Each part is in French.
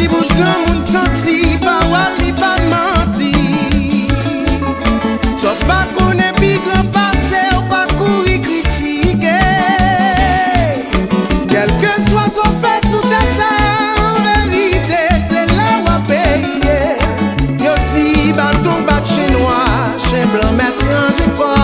ti bouche grand moun senti, parole li pas menti. Sauf pas qu'on est pi grand passé, ou pas courir critiquer. Quel que soit son fait sous ta ça, en vérité, c'est là où à payer. Yo ti bâton bat chinois, chien blanc maître ranger quoi.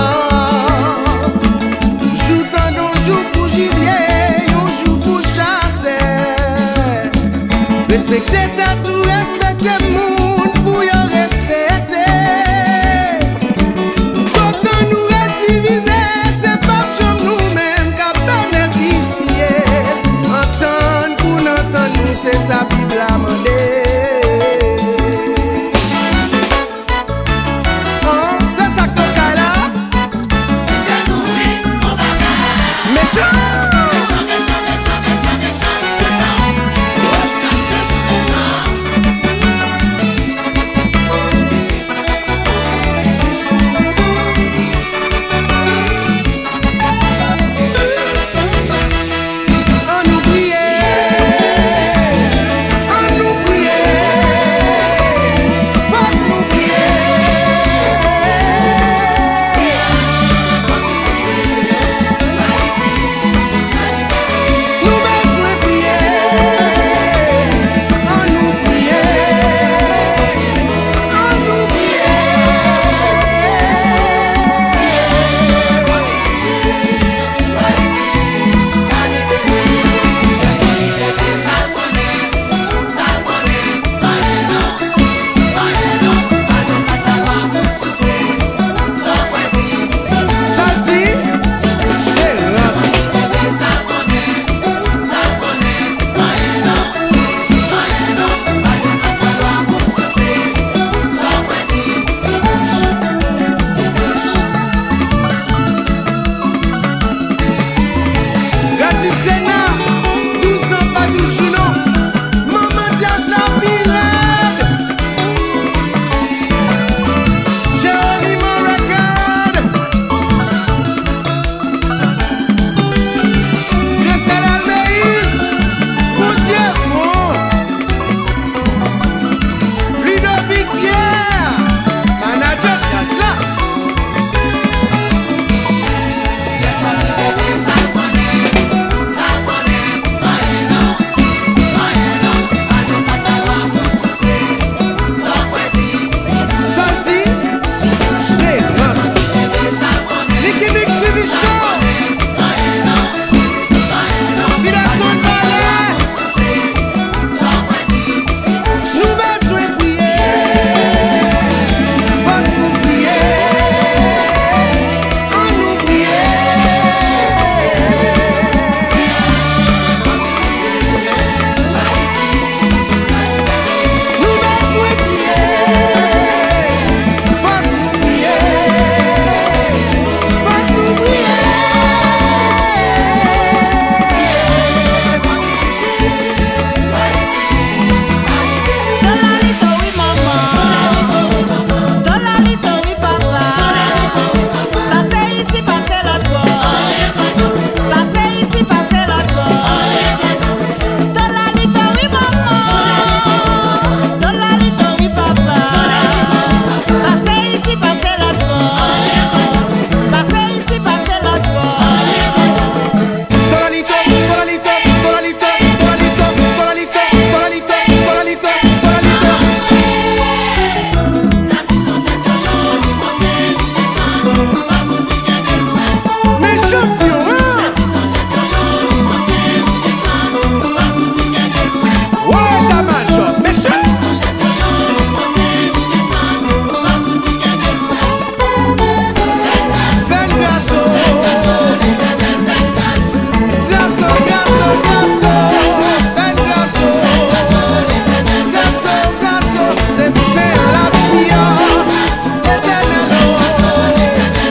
Joue dans don joue pour gibier, on joue pour chasser. Respectez ta tout, respectez moun pour yo respecter. Tout autant nous rediviser, c'est pas comme nous-mêmes qu'à bénéficier. Entendre pour n'entendre nous, c'est sa Bible à demander. Oh, c'est ça que ton cas là. C'est nous-mêmes, on bagarre. Méchant.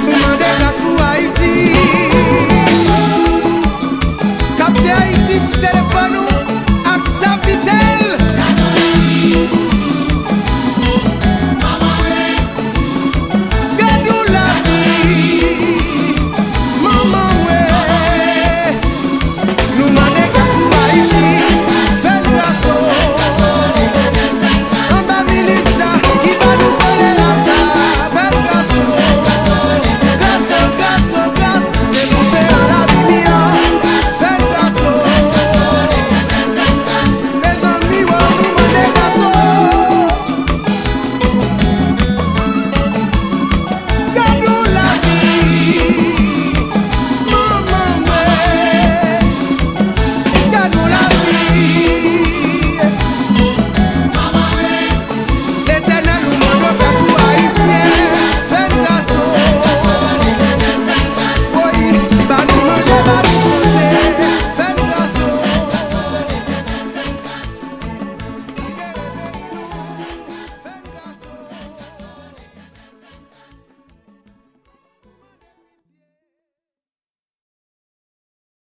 Haïti,